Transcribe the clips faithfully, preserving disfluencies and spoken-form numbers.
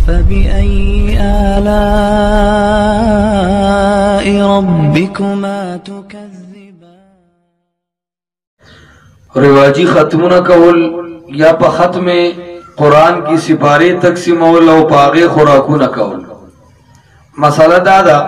فبأي آلاء ربكما تكذبان رواجی ختمونه کول یا په ختم قرآن کی سپاره تقسیمول او پاغه خوراکونه کول. مساله دا ده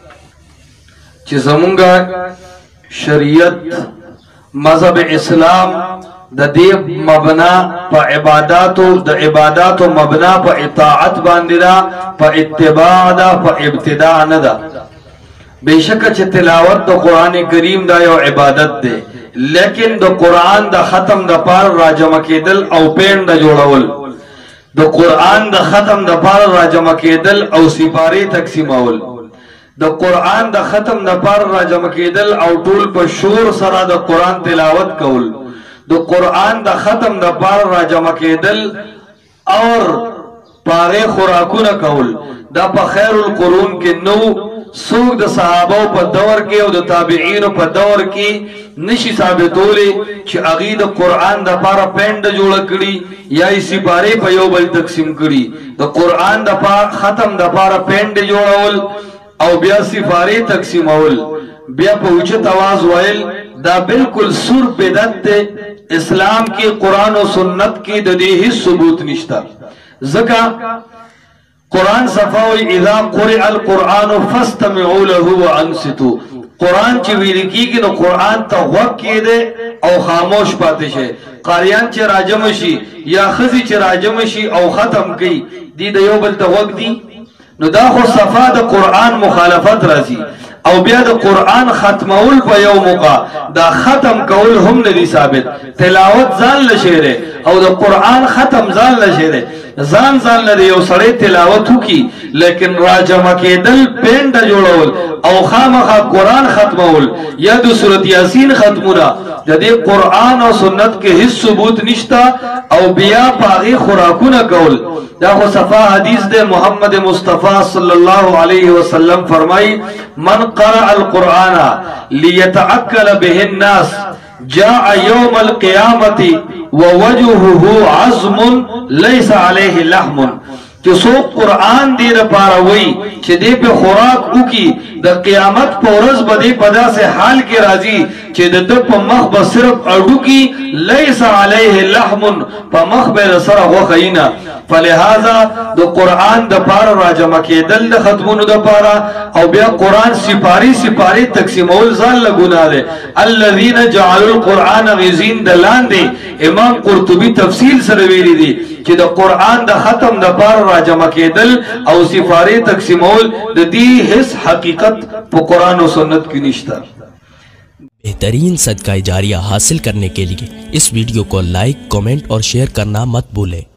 چې زمونږه شریعت مذهب اسلام د دې مبنا په عبادتو د عبادتو مبنا په اطاعت باندې ده، په اتباع ده، په ابتداء نه ده. بشک چې تلاوت د قران کریم دا یو عبادت ده، لیکن د قران د ختم د پار راجمع کېدل او پیند جوړول، د قران د ختم د پار راجمع کېدل او سپاره تقسیمول، د قران د ختم د پار راجمع کېدل او ټول په شور سره د قران تلاوت کول، د قران د ختم د پار راجمع کېدل اور پاره خوراکونه کول. دا په خیر القرون کې نو سوق د صحابه په دور کې او د تابعین په دور کې نشي ثابتولې چې هغه د قران د پاره پند جوړ کړي یا یې سپاره په یو بل تقسیم کړي. د قران د پاره ختم د پاره پند جوړول او بیا سپاره تقسیمول، بیا په اوچت आवाज ویل، دا بالکل سور بدعت ده. اسلام کې قران او سنت کې د دې هیڅ ثبوت نشته. ځکه قرآن صفاوی اذا قرئ القرآن فاستمعوا له وانصتوا. قرآن چې ویل کیږي نو قرآن ته غوږ کېده او خاموش پاتې شي. قاریان چې راجم شي یا خزي چې راجم شي او ختم کوي دي د یو بل ته غوږ دي، نو دا خو صفا د قرآن مخالفت راځي. او بیا د قرآن ختمول په یو موقع دا ختم کول هم نه دي ثابت. تلاوت ځان لشيره او د قرآن ختم ځان لشيره. ځان ځان لري یو سړی تلاوت وکي، لیکن راجمع کېدل پند جوړول او خامخا قرآن ختمول یا د سورۃ یاسین ختمونه د دې قرآن او سنت کې هیڅ ثبوت نشتا. او بیا پاغي خوراکونه کول دا خو صفا حدیث ده. محمد مصطفی صلی الله علیه وسلم فرمای من قرأ القرآن ليتأكل به الناس جاء يوم القيامة ووجهه عظم ليس عليه لحم. چې څوک قرآن دې لپاره وایي چې دې په خوراک وکي، د قیامت په ورځ به دې په داسې حال کې راځي چې د ده په مخ به صرف اډوکي، لیس علیه لحم، په مخ به سره غوښه یې نه. فلهذا د قرآن د پاره راجمع کېدل د ختمونو د پاره او بیا قرآن سپاری سپاری تقسیمول ځان له ګناه ده. الذين جعلوا القرآن غزين د لاندې امام قرطبي تفصیل سره ویلي دي چې د قرآن د ختم د پاره راجمع کېدل او سپاری تقسیمول د دې هیڅ حقیقت په قرآن او سنت کې نشته. बेहतरीन सदका जारिया हासिल करने के लिए इस वीडियो को लाइक, कमेंट और शेयर करना मत भूलें।